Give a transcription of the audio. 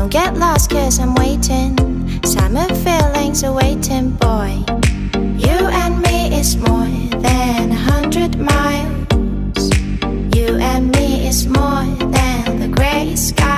Don't get lost cause I'm waiting. Summer feelings are waiting, boy. You and me is more than 100 miles. You and me is more than the gray sky.